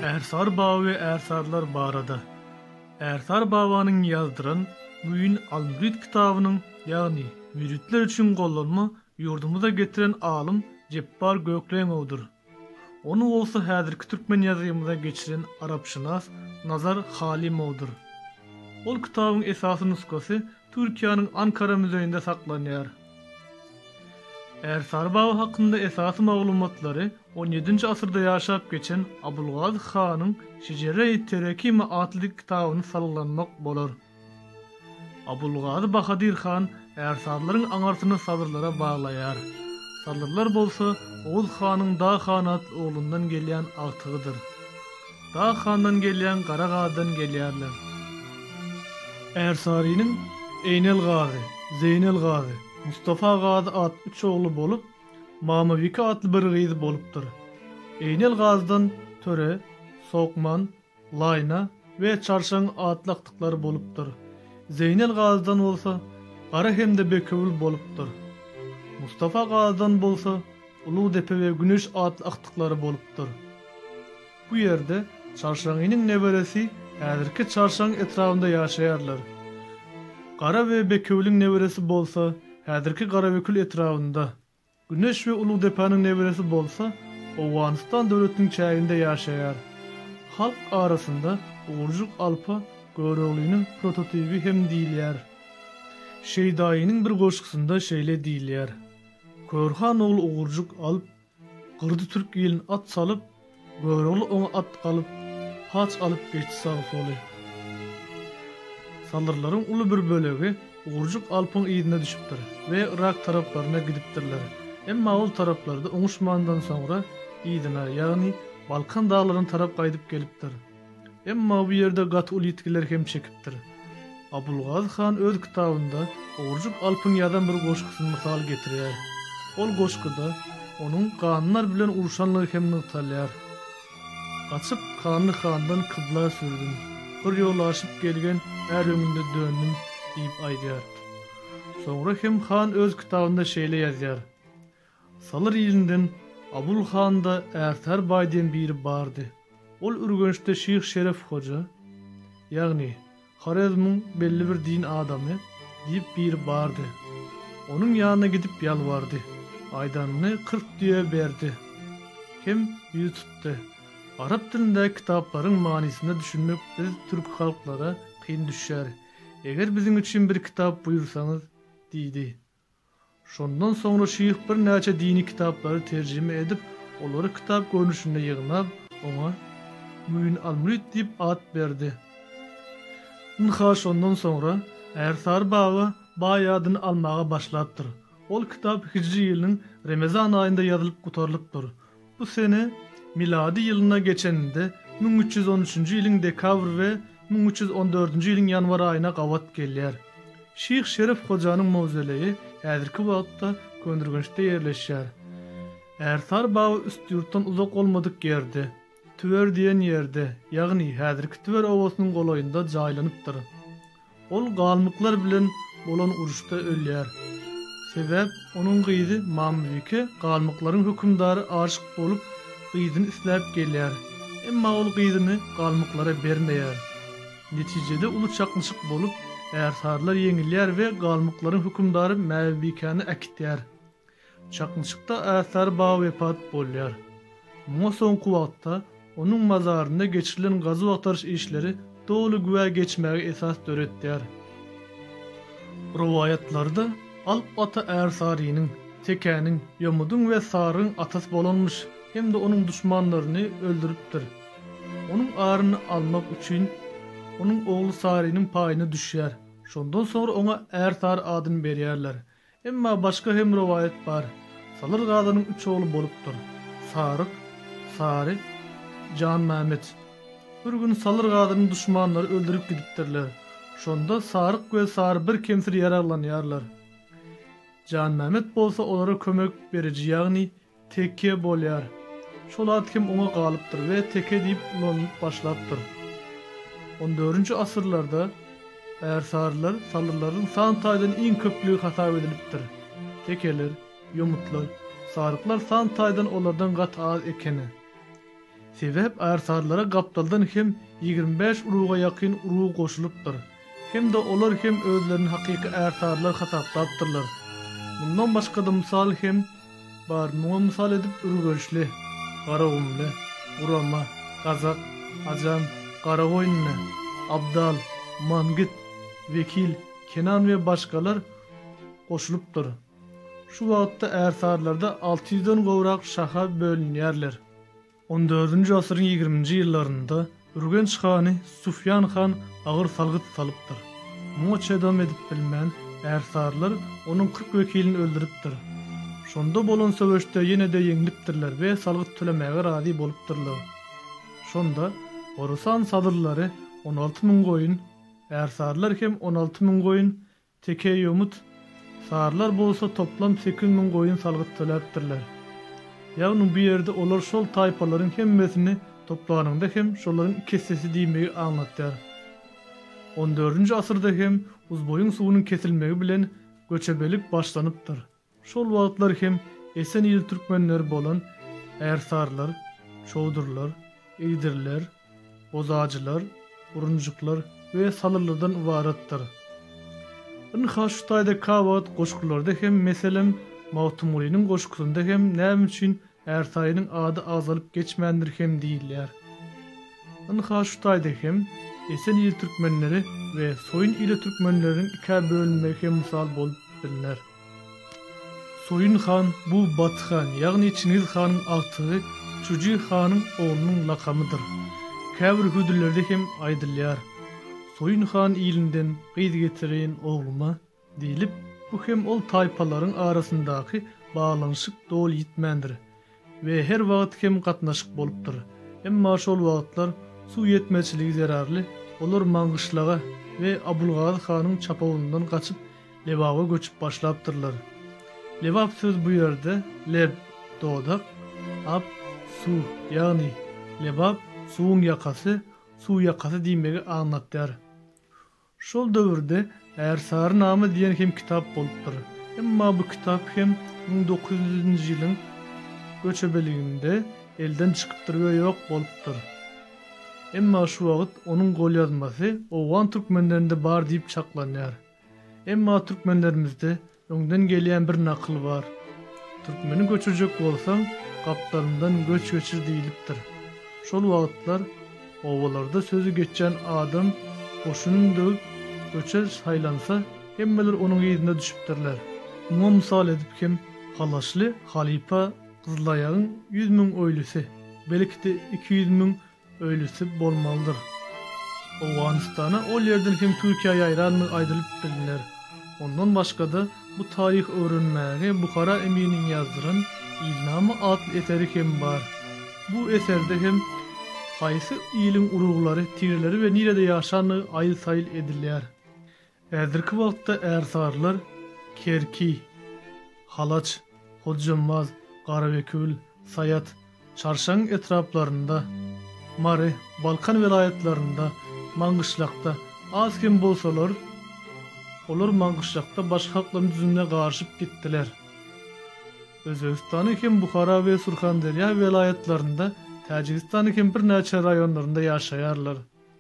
Ersar Bağı ve Ersarlar barada. Ersar Baba'nın yazdıran Müin Al-Mürid kitabının, yani müritler için gollanma yurdumuza getiren alım Cebbar Göklenov'dur. Onu olsa häzirki Türkmen yazıyımıza geçiren Arapşınas Nazar Halimov'dur. Ol kitabın esasy nuskası Türkiýanyň Ankara müzeyinde saklanýar. Ersar Bağı hakkında esasy maglumatlary 17-nji asyrda ýaşap geçen Abulgazy Hanyň Şecere-i Terekime adly kitabyny sallanmak bolar. Abulgazy Bahadir Han ersarlaryň aňarsyny sadyrlara baglaýar. Sadyrlar bolsa Oğuz Hanyň Da Han adly oğlundan gelýän agtygydyr. Da Handan gelýän Garagazydan gelýärler. Ersarynyň Eynel Gazy, Zeynel Gazy, Mustafa Gazy adly üç oğlu bolup, Mamaviki adly bir gyzy bolupdyr. Eynel Gazydan Töre, Sokman, Layna we Çarşan adly aktyklary bolupdyr. Zeynel Gazydan bolsa Gara hemde Bekewül bolupdyr. Mustafa Gazydan bolsa Uludepe we Güneş adly aktyklary bolupdyr. Bu ýerde Çarşanyň neberesi häzirki Çarşan etrafynda ýaşaýarlar. Gara we Bekewüliň neberesi bolsa häzirki Garabekül etrafynda. Güneş we Uludepe'niň neberesi bolsa Owganistan döwletiniň çäginde ýaşaýar. Halk arasynda Uğurjuk Alpa Göregliňiň prototipi hem diýilýär. Şeýdaýynyň bir goşgusynda şeýle diýilýär. Körhan ogly Uğurjuk Alp gyrdy türk ýelini at salyp, Göregli oňa at galyp, haç alyp geçdi sag-soly. Saldyrlaryň uly bir bölegi Uğurjuk Alpyň ýerine düşüpdir we Irak taraplaryna gidipdirler. Emma ol taraplarda oňuşmandan soňra ýerine, ýagny Balkan dağlaryna tarap gaýdyp gelipdir. Emma bu ýerde gaty uly ýetkiler hem çekipdir. Abulgazy Han öz kitabynda Uğurjuk Alpyň ýazan bir goşgusyny mysal getirýär. Ol goşguda onuň kanlar bilen uruşanlygy hem nytalýar. Gaçyp Kanly Handan kıbla sürdüm. Bir ýol aşyp gelgen her öňünde döndüm diýip aýdýar. Soňra hem Han öz kitabynda şeýle ýazýar. Salyr ýylynden Abul Han'da Ersar Baýdan biri bardy. Ol Ürgençde Şeyh Şeref Hoca, ýagny Harezmyň belli bir din adamy diýip biri bardy. Onuň ýanyna gidip ýalbardy. Aýdanyny 40 diýe berdi. Hem ýüz tutdy. Arap dilinde kitaplaryň manysyny düşünmek biz türk halklara kyn düşýär. Eger biziň üçin bir kitap buyursaňyz diýdi. Şondan soňra şeýh bir näçe dini kitaplary terjime edip, olary kitap görnüşinde ýygnap, oňa Müin Al-Mürid diýip ad berdi. Şondan soňra Ersar Bağı baýadyny almaga başlapdyr. Ol kitap Hicri ýylynyň Ramazan aýynda ýazylyp gutarylypdyr. Bu sene miladi ýylyna geçeninde 1313-nji ýylyň dekabr we 1314-nji ýylyň ýanwar aýyna gawat gelýär. Şeyh Şeref Hocanyň mawzeleyi häzirki wagtda Köndürgençde ýerleşýär. Ersar Bağı üst ýurtdan uzak bolmadyk ýerde, Tüwer diýen ýerde, ýagny häzirki Tüwer owasynyň golaýynda jaýlanypdyr. Ol galmyklar bilen bolan uruşda ölýär. Sebäp onuň gyzy Mamaviki galmyklaryň hökümdary aşyk bolup gyzyny isläp gelýär. Emma ol gyzyny galmyklara bermeýär. Netijede uly çakmyşyk bolup Ersarlar ýeňilýär we galmyklaryň hökümdary Mavikany äkitýär. Çakmyşykda Ersar Bağı wepat bolýar. Muňa soňky wagtda onuň mazarynda geçirilen gazy wagtaryş işleri dolu güwä geçmäge esas döretdiler. Rowayatlarda Alp ata Ersarynyň, Tekäniň, Ýomudun we Saryň atasy bolanmyş hem de onuň düşmanlaryny öldüripdir. Onuň aryny almak üçin onuň ogly Sarynyň paýyna düşýär. Şondan soňra oňa Ersar adyny berýärler. Emma başga hem rowayat bar. Salyr Gazynyň üç ogly bolupdyr. Saryk, Sary, Can Mehmet. Bir gün Salyr Gazynyň düşmanlary öldürip gidipdirler. Şonda Saryk we Sary bir kemsir ýaralanýarlar. Can Mehmet bolsa olara kömek berici, ýagny teke bolýar. Şol ad kim oňa galypdyr we teke diýip ulanyp başlapdyr. 14-nji asyrlarda Ersarlar Salyrlaryň san taýdan iň köplügi hasap edilipdir. Tekeler, Ýomutlar, Saryklar san taýdan olardan gat az ekeni. Sebäp ärsarlara gapdaldan hem 25 uruga ýakyn urug goşulypdyr. Hem de olar hem özlerini hakyky ärsarlar hasaplapdyrlar. Bundan başga da misal hem bar. Muňa misal edip Ürgöçli, Garagumly, Urama, Gazak, Ajam, Garagoýnly, Abdal, Mangit, Vekil, Kenan we başgalar goşulypdyr. Şu wagtda ärsarlarda 600-den gowrak şaha bölünýärler. 14-nji asyryň 20-nji ýyllarynda Ürgenç hany Sufyan han agyr salgyt salypdyr. Muňa çedam edip bilmän ärsarlar onuň 40 wekilini öldüripdir. Şonda bolan söwüşde ýene-de ýeňlipdirler we salgyt tölemäge razy bolupdyrlar. Şonda Horasan sadyrlary 16.000 goýun, ärsarlar hem 16.000 goýun, teke ýomut, sarlar bolsa toplam 8.000 goýun salgyt töläpdirler. Ýagny bu ýerde olar şol taýpalaryň hemmesini toplananda hem şolaryň kessesi diýmegi aňlatýar. 14-nji asyrda hem uzboýun suwunyň kesilmegi bilen göçebelik başlanypdyr. Şol wagtlar hem esen ýyl türkmenleri bolan ärsarlar, şowdurlar, eýdirler, bozajylar, urunjuklar we salyrlardan ibaratdyr. Ynha şu taýda kawat goşgularda hem meselem Mawtumulynyň goşgusunda hem näme üçin Ertaýynyň ady azalyp geçmändir hem diýilýär. Ynha şu taýda hem esen ýyl türkmenleri we soýun ýyl türkmenleriň iki bölünmegi hem misal bolup bilinär. Soyun han bu Batxan, ýagny Çingiz hanyň agtygy Çuji hanyň oğlunyň lakamydyr. Käbir hüdürlerde hem aýdylýar. Soyun han ýylynden gyz getiren ogluma diýilip, bu hem ol taýpalaryň arasyndaky baglanyşyk dol ýitmändir we her wagt hem gatnaşyk bolupdyr. Emma şol wagtlar suw ýetmezçiligi zararly, olar Maňgyşlaga we Abulgazy hanyň çapawyndan gaçyp Lewaga göçüp başlapdyrlar. Lewap söz bu ýerde leb dodak, ab su, ýagny lewap suwuň ýakasy, suw ýakasy diýmegi aňlatýar. Şol döwürde Ärsar namy diýen hem kitap bolupdyr. Emma bu kitap hem 1900-nji ýylyň göçebeliginde elden çykypdyr we ýok bolupdyr. Emma şu wagt onuň golýazmasy Owgan türkmenlerinde bar diýip çaklanýar. Emma türkmenlerimizde öňden gelýän bir nakyl bar. Türkmeni göçürjek bolsaň, gapdandan göç geçir diýilipdir. Şol wagtlar owalarda sözü geçen adam oşunyň döwüp göçer saýlansa, hemmeler onuň ýerine düşüpdirler. Muňa misal edip hem Halaşly Halipa Gyzlaýagyň 100.000 öýlüsi, belki de 200.000 öýlüsi bolmalydyr. Owganystana ol ýerden hem Türkiýe ýaýranyny aýdylyp bilinler. Ondan başga da bu taryh öwrenmäge Buhara Eminiň ýazdyran İlnamy adly eseri hem bar. Bu eserde hem haýsy ýylyň uruglary, tigirleri we nirede ýaşany aýyl-saýyl edilýär. Äzirki wagtda ärsarlar Kerki, Halaç, Hodjamaz, Garawekül, Sayat, Çarşan etraplarynda, Mary, Balkan vilayetlerinde, Maňgyşlakda az kim bolsalar, olar Maňgyşlakda başga halklaryň düzüne garşyp gitdiler. Özbekistany hem Buhara we Surxandarýa vilayetlerinde, Täjikistany hem bir näçe raýonlarynda ýaşaýarlar.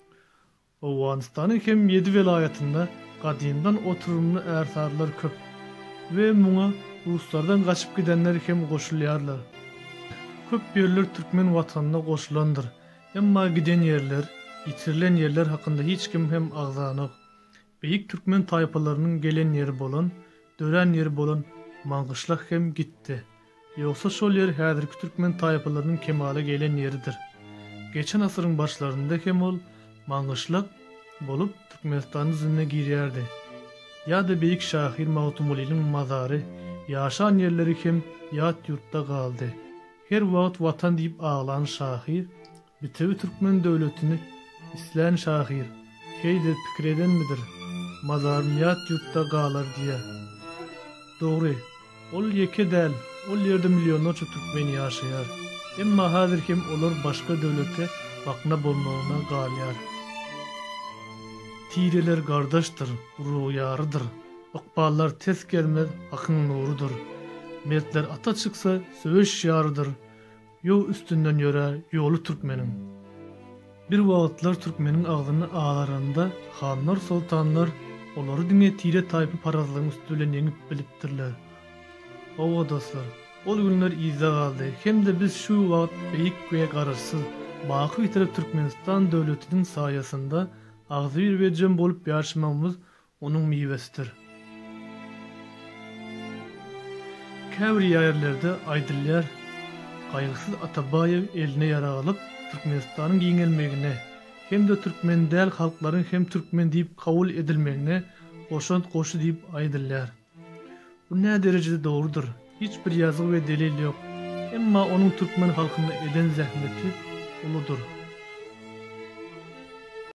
Owganystanyň hem 7 vilayetinde gadymdan oturumly ärsarlar köp we muňa Ruslardan gaçyp gidenler hem goşulýarlar. Köp ýerler türkmen watanyna goşulandyr. Emma giden ýerler, ýitirilen ýerler hakynda hiç kim hem agzanyk. Beýik türkmen taýpalarynyň gelen ýeri bolan, dören ýeri bolan Maňgyşlak hem gitdi. Ýogsa şol ýer häzirki türkmen taýpalarynyň kemale gelen ýeridir. Geçen asyryň başlarynda hem ol Maňgyşlak bolup Türkmenistanyň üzerine girýärdi. Ýa-da beýik şahyr Mawtumulynyň mazary, ýaşan ýerleri hem ýat ýurtda galdy. Her wagt watan diýip ağlan şahyr, bitewi türkmen döwletini islen şahyr. Heýde pikir edenmidir? Mazarym ýat ýurtda galar diýe. Dogry, ol ýeke däl, ol ýerde milyonlarça türkmen ýaşaýar. Emma häzir hem olar başga döwlete bakna bolmagyna galýar. Tireler gardaşdyr, uruw ýarydyr. Ykballar tes gelmez, hakyň nurudur. Mertler ata çyksa söwüş ýarydyr. Ýol üstünden ýörer ýolu türkmeniň. Bir wagtlar türkmeniň agzyny ağaranda hanlar, sultanlar olary diňe tire taýpy parazlygyň üstünden ýeňip bilipdirler. Owa dostlar, ol günler iýde galdy. Hemde biz şu wagt beýik we garaşsyz baky bitirip Türkmenistan döwletiniň saýasynda agzy bir bejem bolup ýaşamamyz onuň miwesidir. Käbir ýerlerde aýdylýar, gaýgysyz Atabaýew eline ýaralyp Türkmenistanyň giňelmegine hem de türkmen däl halklaryň hem türkmen diýip kabul edilmegine goşant goşu diýip aýdylýar. Bu nä derejede dogrudur? Hiç bir ýazyk we delil ýok. Emma onuň türkmen halkyna eden zähmeti uludur.